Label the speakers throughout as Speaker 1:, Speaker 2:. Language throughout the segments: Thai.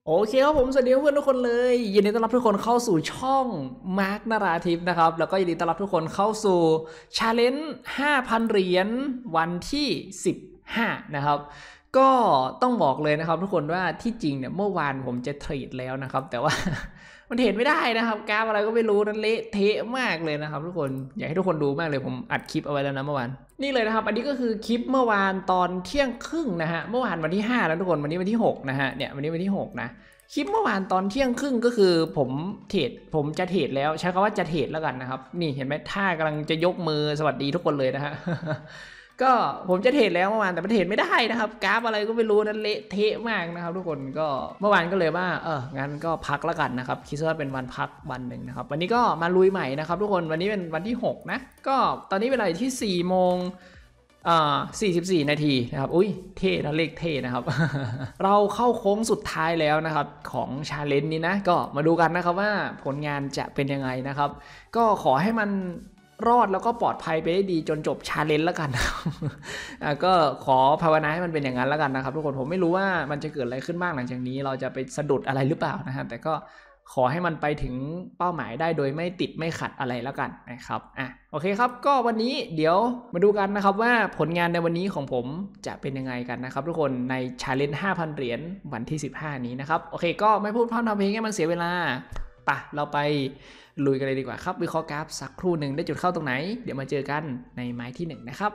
Speaker 1: โอเคครับผมสวัสดีเพื่อนทุกคนเลยยินดีต้อนรับทุกคนเข้าสู่ช่องมาร์คนาราทิพย์นะครับแล้วก็ยินดีต้อนรับทุกคนเข้าสู่ชาเลนจ์ 5,000 เหรียญวันที่15นะครับก็ต้องบอกเลยนะครับทุกคนว่าที่จริงเนี่ยเมื่อวานผมจะเทรดแล้วนะครับแต่ว่า มันเทรดไม่ได้นะครับกราฟอะไรก็ไม่รู้นั่นเละเทะมากเลยนะครับทุกคนอยากให้ทุกคนดูมากเลยผมอัดคลิปเอาไว้แล้วนะเมื่อวานนี่เลยนะครับอันนี้ก็คือคลิปเมื่อวานตอนเที่ยงครึ่งนะฮะเมื่อวานวันที่5แล้วทุกคนวันนี้วันที่6นะฮะเนี่ยวันนี้วันที่6นะคลิปเมื่อวานตอนเที่ยงครึ่งก็คือผมจะเทรดแล้วใช้คำว่าจะเทรดแล้วกันนะครับนี่เห็นไหมท่ากำลังจะยกมือสวัสดีทุกคนเลยนะฮะ ก็ผมจะเทรดแล้วเมื่อวานแต่มันเทรดไม่ได้นะครับกราฟอะไรก็ไม่รู้นั้นเละเทะมากนะครับทุกคนก็เมื่อวานก็เลยว่างั้นก็พักแล้วกันนะครับคิดว่าเป็นวันพักวันหนึ่งนะครับวันนี้ก็มาลุยใหม่นะครับทุกคนวันนี้เป็นวันที่6นะก็ตอนนี้เวลาที่4 โมง44 นาทีนะครับอุ้ยเท่นะเลขเท่นะครับ เราเข้าโค้งสุดท้ายแล้วนะครับของชาเลนจ์นี้นะก็มาดูกันนะครับว่าผลงานจะเป็นยังไงนะครับก็ขอให้มันรอดแล้วก็ปลอดภัยไปได้ดีจนจบชาเลนจ์แล้วกันก็ขอภาวนาให้มันเป็นอย่างนั้นแล้วกันนะครับทุกคนผมไม่รู้ว่ามันจะเกิดอะไรขึ้นบ้างหลังจากนี้เราจะไปสะดุดอะไรหรือเปล่านะฮะแต่ก็ขอให้มันไปถึงเป้าหมายได้โดยไม่ติดไม่ขัดอะไรแล้วกันนะครับโอเคครับก็วันนี้เดี๋ยวมาดูกันนะครับว่าผลงานในวันนี้ของผมจะเป็นยังไงกันนะครับทุกคนใน Challenge 5,000 เหรียญวันที่15นี้นะครับโอเคก็ไม่พูดพร่ำทำเพลงให้มันเสียเวลาปะเราไปลุยกันเลยดีกว่าครับวิเคราะห์กราฟสักครู่หนึ่งได้จุดเข้าตรงไหนเดี๋ยวมาเจอกันในไม้ที่1นะครับ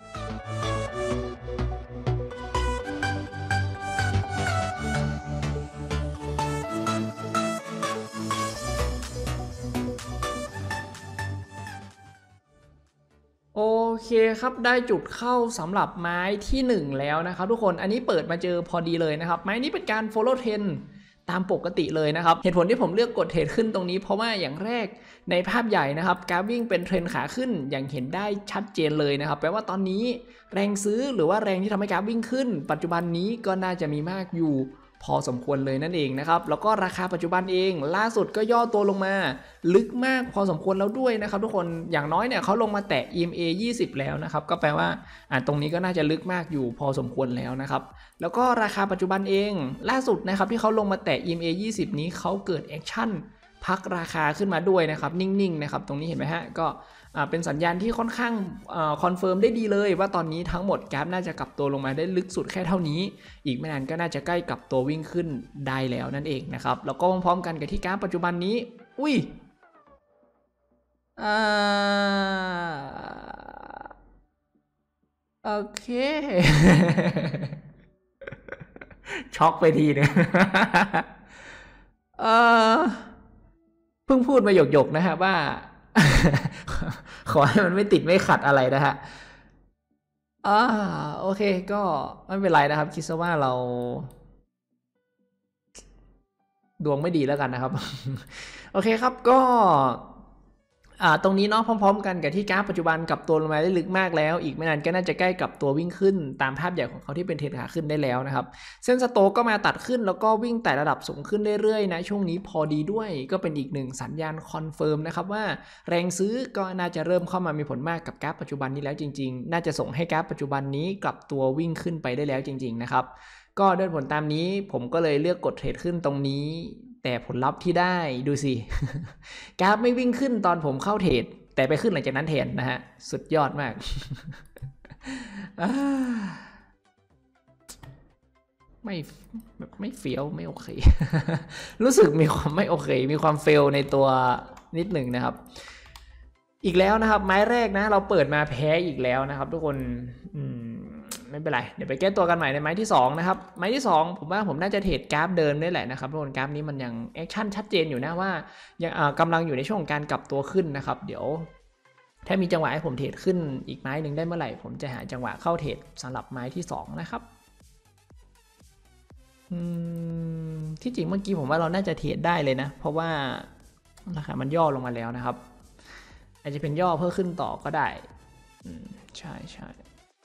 Speaker 1: โอเคครับได้จุดเข้าสำหรับไม้ที่1แล้วนะครับทุกคนอันนี้เปิดมาเจอพอดีเลยนะครับไม้นี้เป็นการ follow trend ตามปกติเลยนะครับเหตุผลที่ผมเลือกกดเทรดขึ้นตรงนี้เพราะว่าอย่างแรกในภาพใหญ่นะครับกราฟวิ่งเป็นเทรนขาขึ้นอย่างเห็นได้ชัดเจนเลยนะครับแปลว่าตอนนี้แรงซื้อหรือว่าแรงที่ทำให้กราฟวิ่งขึ้นปัจจุบันนี้ก็น่าจะมีมากอยู่พอสมควรเลยนั่นเองนะครับแล้วก็ราคาปัจจุบันเองล่าสุดก็ย่อตัวลงมาลึกมากพอสมควรแล้วด้วยนะครับทุกคนอย่างน้อยเนี่ยเขาลงมาแตะ EMA 20แล้วนะครับก็แปลว่าตรงนี้ก็น่าจะลึกมากอยู่พอสมควรแล้วนะครับแล้วก็ราคาปัจจุบันเองล่าสุดนะครับที่เขาลงมาแตะ EMA 20นี้เขาเกิดแอคชั่นพักราคาขึ้นมาด้วยนะครับนิ่งๆนะครับตรงนี้เห็นไหมฮะก็เป็นสัญญาณที่ค่อนข้างคอนเฟิร์มได้ดีเลยว่าตอนนี้ทั้งหมดกราฟน่าจะกลับตัวลงมาได้ลึกสุดแค่เท่านี้อีกไม่นานก็น่าจะใกล้กับตัววิ่งขึ้นได้แล้วนั่นเองนะครับแล้วก็พร้อมกันกับที่กราฟปัจจุบันนี้อุ้ยโอเค ช็อกไปทีนึงเออเพิ่งพูดมาหยกๆนะฮะว่าขอให้มันไม่ติดไม่ขัดอะไรนะฮะโอเคก็ไม่เป็นไรนะครับคิดซะว่าเราดวงไม่ดีแล้วกันนะครับโอเคครับก็ตรงนี้เนาะพร้อมๆกันกับที่กราฟปัจจุบันกับตัวลงมาได้ลึกมากแล้วอีกไม่นานก็น่าจะใกล้กับตัววิ่งขึ้นตามภาพใหญ่ของเขาที่เป็นเทรนขาขึ้นได้แล้วนะครับเส้นสโตก็มาตัดขึ้นแล้วก็วิ่งแต่ระดับสูงขึ้นเรื่อยๆนะช่วงนี้พอดีด้วยก็เป็นอีกหนึ่งสัญญาณคอนเฟิร์มนะครับว่าแรงซื้อก็น่าจะเริ่มเข้ามามีผลมากกับกราฟปัจจุบันนี้แล้วจริงๆน่าจะส่งให้กราฟปัจจุบันนี้กลับตัววิ่งขึ้นไปได้แล้วจริงๆนะครับก็ด้วยผลตามนี้ผมก็เลยเลือกกดเทรดขึ้นตรงนี้แต่ผลลัพธ์ที่ได้ดูสิ กราฟไม่วิ่งขึ้นตอนผมเข้าเทรดแต่ไปขึ้นหลังจากนั้นแทนนะฮะสุดยอดมาก ไม่ไม่เฟี้ยวไม่โอเค รู้สึกมีความไม่โอเคมีความเฟลในตัวนิดหนึ่งนะครับอีกแล้วนะครับไม้แรกนะเราเปิดมาแพ้อีกแล้วนะครับทุกคนไม่เป็นไรเดี๋ยวไปแก้ตัวกันใหม่ในไม้ที่2นะครับไม้ที่2ผมว่าผมน่าจะเทรดกราฟเดิมได้แหละนะครับทุกคนกราฟนี้มันยังแอคชั่นชัดเจนอยู่นะว่ายังกำลังอยู่ในช่วงการกลับตัวขึ้นนะครับเดี๋ยวถ้ามีจังหวะให้ผมเทรดขึ้นอีกไม้หนึ่งได้เมื่อไหร่ผมจะหาจังหวะเข้าเทรดสำหรับไม้ที่2นะครับที่จริงเมื่อกี้ผมว่าเราน่าจะเทรดได้เลยนะเพราะว่าราคามันย่อลงมาแล้วนะครับอาจจะเป็นย่อเพื่อขึ้นต่อก็ได้ใช่ใช่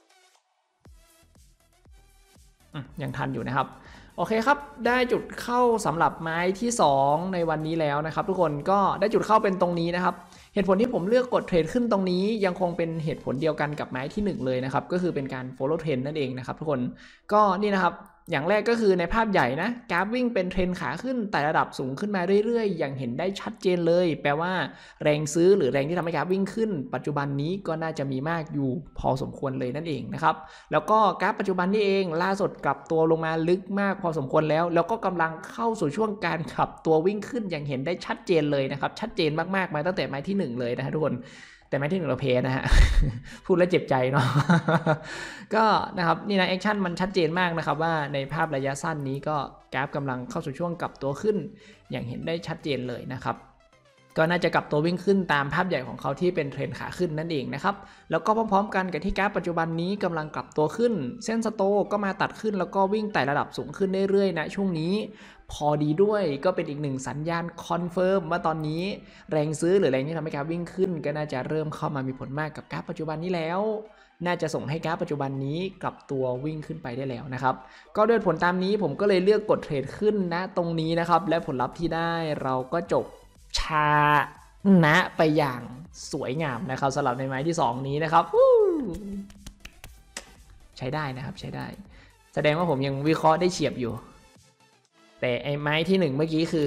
Speaker 1: ยังทันอยู่นะครับโอเคครับได้จุดเข้าสำหรับไม้ที่2ในวันนี้แล้วนะครับทุกคนก็ได้จุดเข้าเป็นตรงนี้นะครับเหตุผลที่ผมเลือกกดเทรดขึ้นตรงนี้ยังคงเป็นเหตุผลเดียวกันกับไม้ที่1เลยนะครับก็คือเป็นการ follow trend นั่นเองนะครับทุกคนก็นี่นะครับอย่างแรกก็คือในภาพใหญ่นะกราฟวิ่งเป็นเทรนขาขึ้นแต่ระดับสูงขึ้นมาเรื่อยๆอย่างเห็นได้ชัดเจนเลยแปลว่าแรงซื้อหรือแรงที่ทำให้กราฟวิ่งขึ้นปัจจุบันนี้ก็น่าจะมีมากอยู่พอสมควรเลยนั่นเองนะครับแล้วก็กราฟปัจจุบันนี้เองล่าสุดกลับตัวลงมาลึกมากพอสมควรแล้วก็กำลังเข้าสู่ช่วงการขับตัววิ่งขึ้นอย่างเห็นได้ชัดเจนเลยนะครับชัดเจนมากๆมาตั้งแต่ไม้ที่1เลยนะฮะทุกคนแต่ไม่ที่1เราเพนะฮะ พูดแล้วเจ็บใจเนาะ ก็นะครับนี่นะแอคชั่นมันชัดเจนมากนะครับว่าในภาพระยะสั้นนี้ก็กราฟกำลังเข้าสู่ช่วงกลับตัวขึ้นอย่างเห็นได้ชัดเจนเลยนะครับก็น่าจะกลับตัววิ่งขึ้นตามภาพใหญ่ของเขาที่เป็นเทรนขาขึ้นนั่นเองนะครับแล้วก็พร้อมๆกันกับที่กราฟปัจจุบันนี้กำลังกลับตัวขึ้นเส้นสโตก็มาตัดขึ้นแล้วก็วิ่งไต่ระดับสูงขึ้นเรื่อยๆนะช่วงนี้พอดีด้วยก็เป็นอีกหนึ่งสัญญาณคอนเฟิร์มว่าตอนนี้แรงซื้อหรือแรงที่ทำให้กราฟวิ่งขึ้นก็น่าจะเริ่มเข้ามามีผลมากกับกราฟปัจจุบันนี้แล้วน่าจะส่งให้กราฟปัจจุบันนี้กลับตัววิ่งขึ้นไปได้แล้วนะครับก็ด้วยผลตามนี้ผมก็เลยเลือกกดเทรดขึ้นนะตรงนี้นะครับและผลลัพธ์ที่ได้เราก็จบชนะไปอย่างสวยงามนะครับสำหรับในไม้ที่2นี้นะครับใช้ได้นะครับใช้ได้แสดงว่าผมยังวิเคราะห์ได้เฉียบอยู่แต่ไอ้ไม้ที่1เมื่อกี้คือ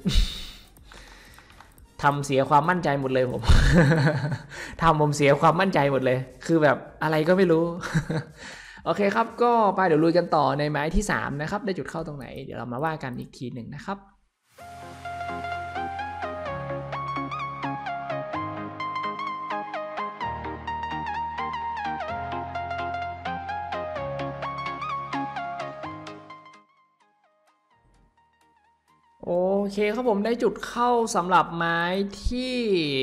Speaker 1: ทำเสียความมั่นใจหมดเลยผม ทำผมเสียความมั่นใจหมดเลยคือแบบอะไรก็ไม่รู้ โอเคครับก็ไปเดี๋ยวลุยกันต่อในไม้ที่3นะครับได้จุดเข้าตรงไหนเดี๋ยวเรามาว่ากันอีกทีหนึ่งนะครับโอเคครับผมได้จุดเข้าสำหรับไม้ที่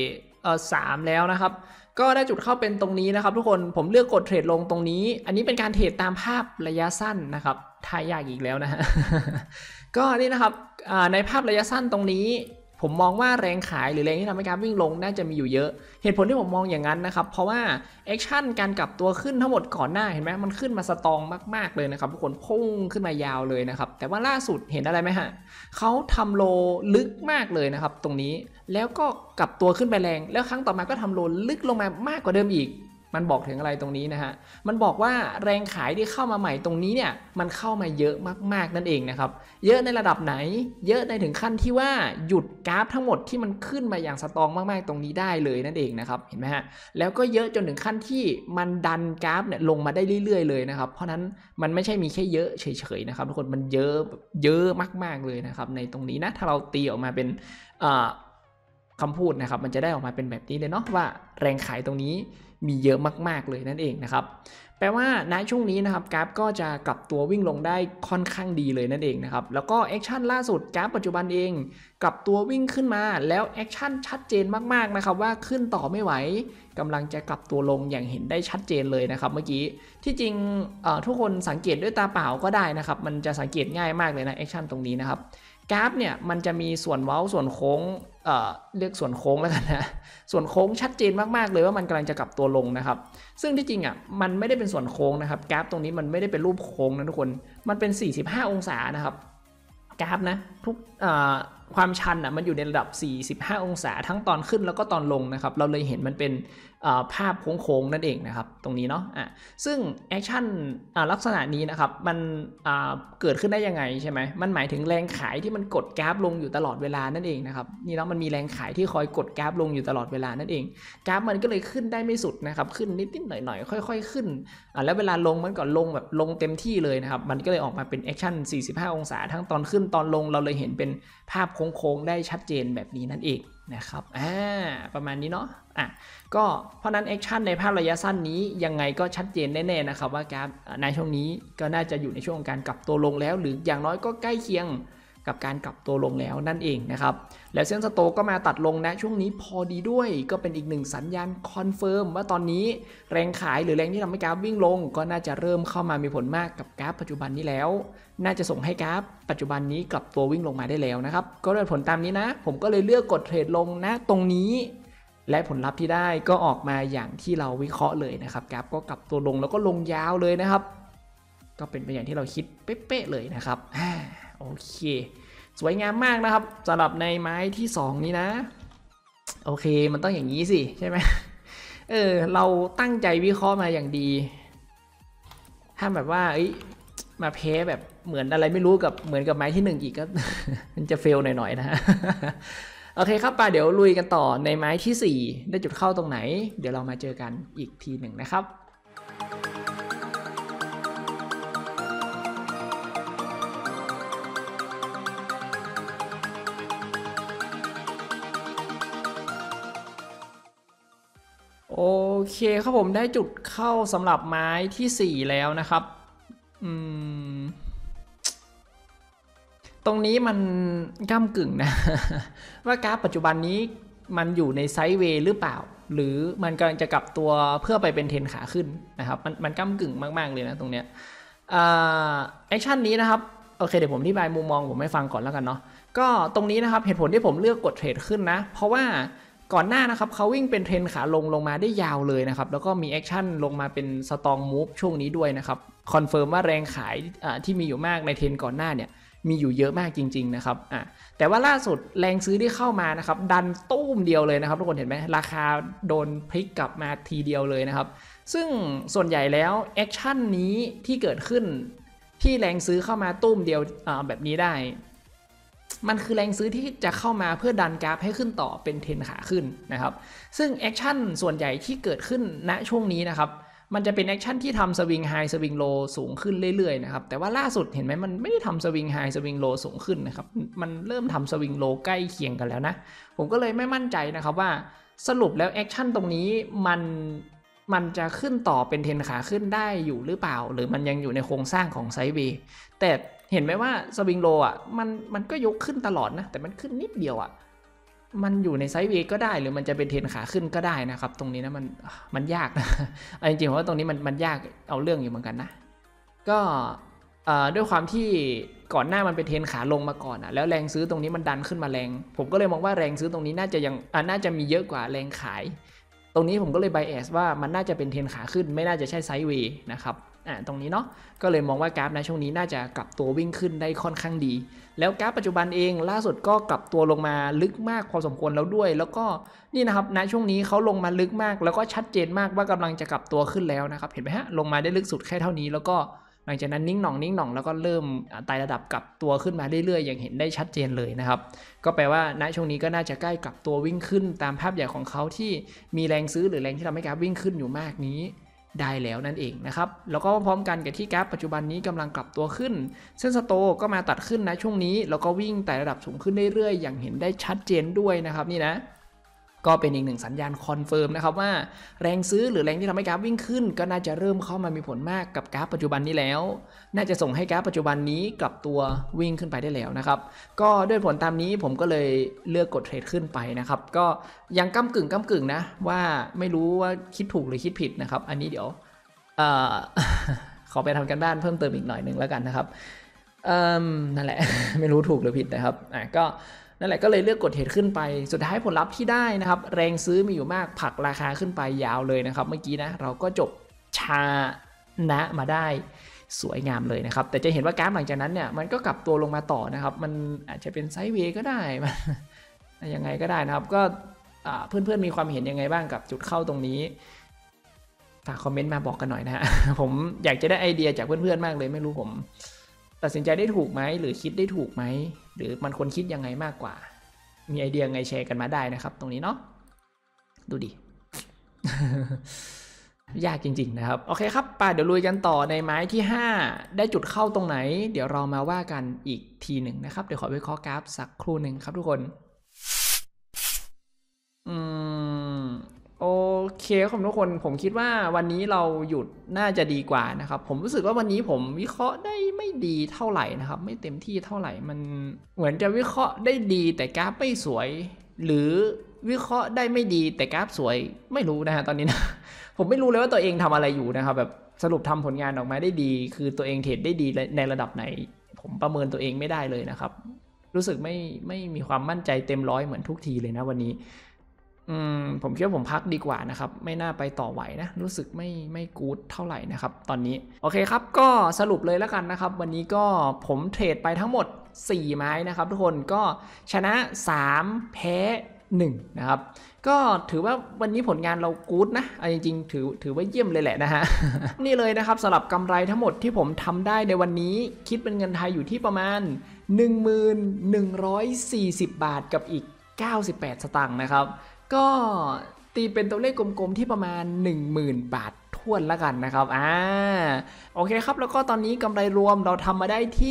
Speaker 1: 3แล้วนะครับก็ได้จุดเข้าเป็นตรงนี้นะครับทุกคนผมเลือกกดเทรดลงตรงนี้อันนี้เป็นการเทรดตามภาพระยะสั้นนะครับทายยากอีกแล้วนะฮะ ก็นี่นะครับในภาพระยะสั้นตรงนี้ผมมองว่าแรงขายหรือแรงที่ทำให้กราฟวิ่งลงน่าจะมีอยู่เยอะเหตุผลที่ผมมองอย่างนั้นนะครับเพราะว่าแอคชั่นการกลับตัวขึ้นทั้งหมดก่อนหน้าเห็นไหมมันขึ้นมาสตรองมากๆเลยนะครับทุกคนพุ่งขึ้นมายาวเลยนะครับแต่ว่าล่าสุดเห็นอะไรไหมฮะเขาทำโลลึกมากเลยนะครับตรงนี้แล้วก็กลับตัวขึ้นไปแรงแล้วครั้งต่อมาก็ทำโลลึกลงมามากกว่าเดิมอีกมันบอกถึงอะไรตรงนี้นะฮะมันบอกว่าแรงขายที่เข้ามาใหม่ตรงนี้เนี่ยมันเข้ามาเยอะมากๆนั่นเองนะครับเยอะในระดับไหนเยอะในถึงขั้นที่ว่าหยุดกราฟทั้งหมดที่มันขึ้นมาอย่างสตรองมากๆตรงนี้ได้เลยนั่นเองนะครับเห็นไหมฮะแล้วก็เยอะจนถึงขั้นที่มันดันกราฟเนี่ยลงมาได้เรื่อยๆเลยนะครับเพราะนั้นมันไม่ใช่มีแค่เยอะเฉยๆนะครับทุกคนมันเยอะมากๆเลยนะครับในตรงนี้นะถ้าเราตีออกมาเป็นคำพูดนะครับมันจะได้ออกมาเป็นแบบนี้เลยเนาะว่าแรงขายตรงนี้มีเยอะมากๆเลยนั่นเองนะครับแปลว่าณช่วงนี้นะครับกราฟก็จะกลับตัววิ่งลงได้ค่อนข้างดีเลยนั่นเองนะครับแล้วก็แอคชั่นล่าสุดกราฟปัจจุบันเองกลับตัววิ่งขึ้นมาแล้วแอคชั่นชัดเจนมากๆนะครับว่าขึ้นต่อไม่ไหวกำลังจะกลับตัวลงอย่างเห็นได้ชัดเจนเลยนะครับเมื่อกี้ที่จริงทุกคนสังเกตด้วยตาเปล่าก็ได้นะครับมันจะสังเกตง่ายมากเลยนะแอคชั่นตรงนี้นะครับกราฟเนี่ยมันจะมีส่วนเว้าส่วนโค้งเรียกส่วนโค้งแล้วกันนะส่วนโค้งชัดเจนมากๆเลยว่ามันกำลังจะกลับตัวลงนะครับซึ่งที่จริงอ่ะมันไม่ได้เป็นส่วนโค้งนะครับกราฟตรงนี้มันไม่ได้เป็นรูปโค้งนะทุกคนมันเป็น45องศานะครับกราฟนะทุกความชันอ่ะมันอยู่ในระดับ45องศาทั้งตอนขึ้นแล้วก็ตอนลงนะครับเราเลยเห็นมันเป็นภาพโค้งๆนั่นเองนะครับตรงนี้เนาะซึ่งแอคชั่นลักษณะนี้นะครับมันเกิดขึ้นได้ยังไงใช่ไหมมันหมายถึงแรงขายที่มันกดกราฟลงอยู่ตลอดเวลานั่นเองนะครับนี่เนาะมันมีแรงขายที่คอยกดกราฟลงอยู่ตลอดเวลานั่นเองกราฟมันก็เลยขึ้นได้ไม่สุดนะครับขึ้นนิดๆหน่อยๆค่อยๆขึ้นแล้วเวลาลงมันก็ลงแบบลงเต็มที่เลยนะครับมันก็เลยออกมาเป็นแอคชั่น45องศาทั้งตอนขึ้นตอนลงเราเลยเห็นเป็นภาพโค้งๆได้ชัดเจนแบบนี้นั่นเองนะครับประมาณนี้เนาะก็เพราะนั้นแอคชั่นในภาพระยะสั้นนี้ยังไงก็ชัดเจนแน่ๆนะครับว่ากราฟในช่วงนี้ก็น่าจะอยู่ในช่วงการกลับตัวลงแล้วหรืออย่างน้อยก็ใกล้เคียงกับการกลับตัวลงแล้วนั่นเองนะครับแล้วเส้นสโตก็มาตัดลงนะช่วงนี้พอดีด้วยก็เป็นอีกหนึ่งสัญญาณคอนเฟิร์มว่าตอนนี้แรงขายหรือแรงที่ทำให้กราฟวิ่งลงก็น่าจะเริ่มเข้ามามีผลมากกับกราฟปัจจุบันนี้แล้วน่าจะส่งให้กราฟปัจจุบันนี้กลับตัววิ่งลงมาได้แล้วนะครับก็ด้วยผลตามนี้นะผมก็เลยเลือกกดเทรดลงนะตรงนี้และผลลัพธ์ที่ได้ก็ออกมาอย่างที่เราวิเคราะห์เลยนะครับกราฟก็กลับตัวลงแล้วก็ลงยาวเลยนะครับก็เป็นไปอย่างที่เราคิดเป๊ะๆเลยนะครับโอเคสวยงามมากนะครับสำหรับในไม้ที่2นี้นะโอเคมันต้องอย่างนี้สิใช่ไหมเราตั้งใจวิเคราะห์มาอย่างดีถ้าแบบว่ามาแพ้แบบเหมือนอะไรไม่รู้กับเหมือนกับไม้ที่1อีกก็ มันจะเฟลหน่อยๆนะ โอเคครับเดี๋ยวลุยกันต่อในไม้ที่4ได้จุดเข้าตรงไหนเดี๋ยวเรามาเจอกันอีกทีหนึ่งนะครับโอเคครับผมได้จุดเข้าสำหรับไม้ที่4แล้วนะครับตรงนี้มันก้ำกึ่งนะ ว่ากราฟปัจจุบันนี้มันอยู่ในไซด์เวย์หรือเปล่าหรือมันกำลังจะกลับตัวเพื่อไปเป็นเทรนขาขึ้นนะครับมันก้ำกึ่งมากๆเลยนะตรงเนี้ยแอคชั่นนี้นะครับโอเคเดี๋ยวผมอธิบายมุมมองผมให้ฟังก่อนแล้วกันเนาะก็ตรงนี้นะครับเหตุผลที่ผมเลือกกดเทรดขึ้นนะเพราะว่าก่อนหน้านะครับเขาวิ่งเป็นเทรนขาลงมาได้ยาวเลยนะครับแล้วก็มีแอคชั่นลงมาเป็นสตองมูฟช่วงนี้ด้วยนะครับคอนเฟิร์มว่าแรงขายที่มีอยู่มากในเทรนก่อนหน้าเนี่ยมีอยู่เยอะมากจริงๆนะครับแต่ว่าล่าสุดแรงซื้อที่เข้ามานะครับดันตู้มเดียวเลยนะครับทุกคนเห็นไหมราคาโดนพลิกกลับมาทีเดียวเลยนะครับซึ่งส่วนใหญ่แล้วแอคชั่นนี้ที่เกิดขึ้นที่แรงซื้อเข้ามาตุ้มเดียวแบบนี้ได้มันคือแรงซื้อที่จะเข้ามาเพื่อดันกราฟให้ขึ้นต่อเป็นเทรนขาขึ้นนะครับซึ่งแอคชั่นส่วนใหญ่ที่เกิดขึ้นณช่วงนี้นะครับมันจะเป็นแอคชั่นที่ทำสวิงไฮสวิงโลสูงขึ้นเรื่อยๆนะครับแต่ว่าล่าสุดเห็นไหมมันไม่ได้ทำสวิงไฮสวิงโลสูงขึ้นนะครับมันเริ่มทำสวิงโลใกล้เคียงกันแล้วนะผมก็เลยไม่มั่นใจนะครับว่าสรุปแล้วแอคชั่นตรงนี้มันจะขึ้นต่อเป็นเทรนขาขึ้นได้อยู่หรือเปล่าหรือมันยังอยู่ในโครงสร้างของไซด์เวย์แต่เห็นไหมว่าสวิงโลมันก็ยกขึ้นตลอดนะแต่มันขึ้นนิดเดียวมันอยู่ในไซด์เวย์ก็ได้หรือมันจะเป็นเทรนขาขึ้นก็ได้นะครับตรงนี้นะมันยากนะจริงๆเพราะว่าตรงนี้มันยากเอาเรื่องอยู่เหมือนกันนะก็ด้วยความที่ก่อนหน้ามันเป็นเทรนขาลงมาก่อนแล้วแรงซื้อตรงนี้มันดันขึ้นมาแรงผมก็เลยมองว่าแรงซื้อตรงนี้น่าจะมีเยอะกว่าแรงขายตรงนี้ผมก็เลยไบแอสว่ามันน่าจะเป็นเทรนขาขึ้นไม่น่าจะใช่ไซด์เวย์นะครับตรงนี้เนาะก็เลยมองว่ากราฟในช่วงนี้น่าจะกลับตัววิ่งขึ้นได้ค่อนข้างดีแล้วกราฟปัจจุบันเองล่าสุดก็กลับตัวลงมาลึกมากพอสมควรแล้วด้วยแล้วก็นี่นะครับณช่วงนี้เขาลงมาลึกมากแล้วก็ชัดเจนมากว่ากำลังจะกลับตัวขึ้นแล้วนะครับเห็นไหมฮะลงมาได้ลึกสุดแค่เท่านี้แล้วก็หลังจากนั้นนิ่งหน่องแล้วก็เริ่มไต่ระดับกลับตัวขึ้นมาเรื่อยๆอย่างเห็นได้ชัดเจนเลยนะครับก็แปลว่าณช่วงนี้ก็น่าจะใกล้กลับตัววิ่งขึ้นตามภาพใหญ่ของเขาที่มีแรงซื้อหรือแรงที่ทำให้กราฟวิ่งขึ้นอยู่มากนี้ได้แล้วนั่นเองนะครับแล้วก็พร้อมกันกับที่กราฟปัจจุบันนี้กำลังกลับตัวขึ้นเส้นสโตก็มาตัดขึ้นนะช่วงนี้แล้วก็วิ่งไต่ระดับสูงขึ้นเรื่อยๆอย่างเห็นได้ชัดเจนด้วยนะครับนี่นะก็เป็นอีกหนึ่งสัญญาณคอนเฟิร์มนะครับว่าแรงซื้อหรือแรงที่ทำให้กราฟวิ่งขึ้นก็น่าจะเริ่มเข้ามามีผลมากกับกราฟปัจจุบันนี้แล้วน่าจะส่งให้กราฟปัจจุบันนี้กลับตัววิ่งขึ้นไปได้แล้วนะครับก็ด้วยผลตามนี้ผมก็เลยเลือกกดเทรดขึ้นไปนะครับก็ยังก้ำกึ่งนะว่าไม่รู้ว่าคิดถูกหรือคิดผิดนะครับอันนี้เดี๋ยวขอไปทำกันบ้านเพิ่มเติมอีกหน่อยหนึ่งแล้วกันนะครับนั่นแหละ ไม่รู้ถูกหรือผิดนะครับก็นั่นแหละก็เลยเลือกกดเทรดขึ้นไปสุดท้ายผลลัพธ์ที่ได้นะครับแรงซื้อมีอยู่มากผลักราคาขึ้นไปยาวเลยนะครับเมื่อกี้นะเราก็จบชนะมาได้สวยงามเลยนะครับแต่จะเห็นว่ากราฟหลังจากนั้นเนี่ยมันก็กลับตัวลงมาต่อนะครับมันอาจจะเป็นไซด์เวย์ก็ได้ยังไงก็ได้นะครับก็เพื่อนๆมีความเห็นยังไงบ้างกับจุดเข้าตรงนี้ฝากคอมเมนต์มาบอกกันหน่อยนะฮะ ผมอยากจะได้ไอเดียจากเพื่อนๆมากเลยไม่รู้ผมตัดสินใจได้ถูกไหมหรือคิดได้ถูกไหมหรือมันควรคิดยังไงมากกว่ามีไอเดียไงแชร์กันมาได้นะครับตรงนี้เนาะดูดิ ยากจริงๆนะครับโอเคครับเดี๋ยวลุยกันต่อในไม้ที่5ได้จุดเข้าตรงไหนเดี๋ยวเรามาว่ากันอีกทีหนึ่งนะครับเดี๋ยวขอวิเคราะห์กราฟสักครู่หนึ่งครับทุกคนโอเคครับทุกคนผมคิดว่าวันนี้เราหยุดน่าจะดีกว่านะครับผมรู้สึกว่าวันนี้ผมวิเคราะห์ได้ไม่ดีเท่าไหร่นะครับไม่เต็มที่เท่าไหร่มันเหมือนจะวิเคราะห์ได้ดีแต่กราฟไม่สวยหรือวิเคราะห์ได้ไม่ดีแต่กราฟสวยไม่รู้นะฮะตอนนี้นะ ผมไม่รู้เลยว่าตัวเองทำอะไรอยู่นะครับแบบสรุปทำผลงานออกมาได้ดีคือตัวเองเทรดได้ดีในระดับไหนผมประเมินตัวเองไม่ได้เลยนะครับรู้สึกไม่มีความมั่นใจเต็มร้อยเหมือนทุกทีเลยนะวันนี้ผมคิดว่าผมพักดีกว่านะครับไม่น่าไปต่อไหวนะรู้สึกไม่กู๊ดเท่าไหร่นะครับตอนนี้โอเคครับก็สรุปเลยแล้วกันนะครับวันนี้ก็ผมเทรดไปทั้งหมด4ไม้นะครับทุกคนก็ชนะ3แพ้ 1นะครับก็ถือว่าวันนี้ผลงานเรากู๊ดนะจริงๆถือว่าเยี่ยมเลยแหละนะฮะ นี่เลยนะครับสำหรับกำไรทั้งหมดที่ผมทำได้ในวันนี้คิดเป็นเงินไทยอยู่ที่ประมาณ 1140 บาทกับอีก98 สตางค์นะครับก็ตีเป็นตัวเลขกลมๆที่ประมาณ 10,000 บาทท้วนแล้วกันนะครับโอเคครับแล้วก็ตอนนี้กำไรรวมเราทำมาได้ที่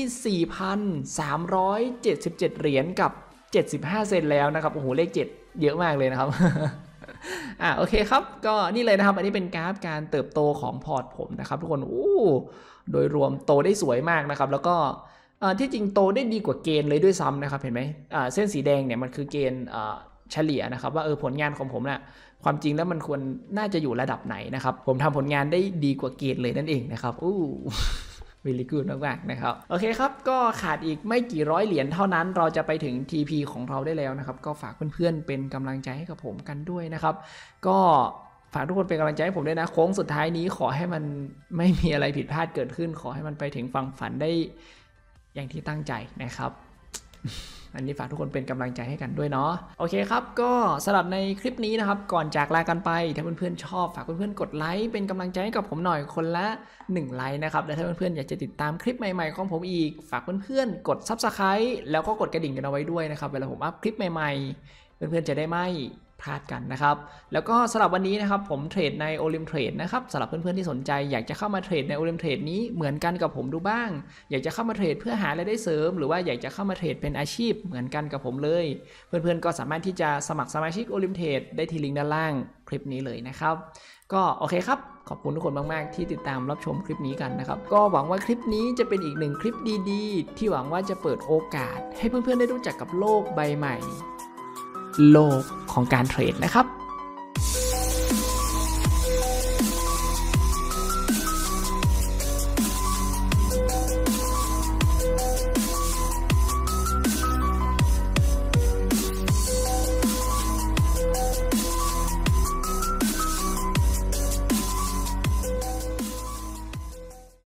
Speaker 1: 4,377 เหรียญกับ75 เซนแล้วนะครับโอ้โหเลข7เยอะมากเลยนะครับ โอเคครับก็นี่เลยนะครับอันนี้เป็นกราฟการเติบโตของพอร์ตผมนะครับทุกคนโดยรวมโตได้สวยมากนะครับแล้วก็ที่จริงโตได้ดีกว่าเกณฑ์เลยด้วยซ้ำนะครับเห็นไหมเส้นสีแดงเนี่ยมันคือเกณฑ์เฉลี่ยนะครับว่าผลงานของผมน่ะความจริงแล้วมันควรน่าจะอยู่ระดับไหนนะครับผมทำผลงานได้ดีกว่าเกณฑ์เลยนั่นเองนะครับvery good มากๆนะครับโอเคครับก็ขาดอีกไม่กี่ร้อยเหรียญเท่านั้นเราจะไปถึง TP ของเราได้แล้วนะครับก็ฝากเพื่อนๆเป็นกำลังใจให้กับผมกันด้วยนะครับก็ฝากทุกคนเป็นกำลังใจให้ผมด้วยนะโค้งสุดท้ายนี้ขอให้มันไม่มีอะไรผิดพลาดเกิดขึ้นขอให้มันไปถึงฝั่งฝันได้อย่างที่ตั้งใจนะครับอันนี้ฝากทุกคนเป็นกำลังใจให้กันด้วยเนาะโอเคครับก็สำหรับในคลิปนี้นะครับก่อนจากลากันไปถ้าเพื่อนๆชอบฝากเพื่อนๆกดไลค์เป็นกำลังใจให้กับผมหน่อยคนละ1ไลค์นะครับและถ้าเพื่อนๆอยากจะติดตามคลิปใหม่ๆของผมอีกฝากเพื่อนๆกด Subscribe แล้วก็กดกระดิ่งกันเอาไว้ด้วยนะครับเวลาผมอัพคลิปใหม่ๆเพื่อนๆจะได้ไม่พลาดกันนะครับแล้วก็สำหรับวันนี้นะครับผมเทรดในโอลิมเทรดนะครับสำหรับเพื่อนๆที่สนใจอยากจะเข้ามาเทรดในโอลิมเทรดนี้เหมือนกันกับผมดูบ้างอยากจะเข้ามาเทรดเพื่อหารายได้เสริมหรือว่าอยากจะเข้ามาเทรดเป็นอาชีพเหมือนกันกับผมเลยเพื่อนๆก็สามารถที่จะสมัครสมาชิกโอลิมเทรดได้ที่ลิงก์ด้านล่างคลิปนี้เลยนะครับก็โอเคครับขอบคุณทุกคนมากๆที่ติดตามรับชมคลิปนี้กันนะครับก็หวังว่าคลิปนี้จะเป็นอีกหนึ่งคลิปดีๆที่หวังว่าจะเปิดโอกาสให้เพื่อนๆได้รู้จักกับโลกใบใหม่โลกของการเทรดนะครับ